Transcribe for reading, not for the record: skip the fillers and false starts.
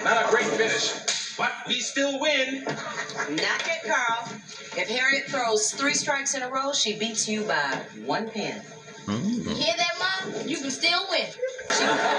Not a great finish, but we still win. Not yet, Carl. If Harriet throws 3 strikes in a row, she beats you by 1 pin. You hear that, Mom? You can still win.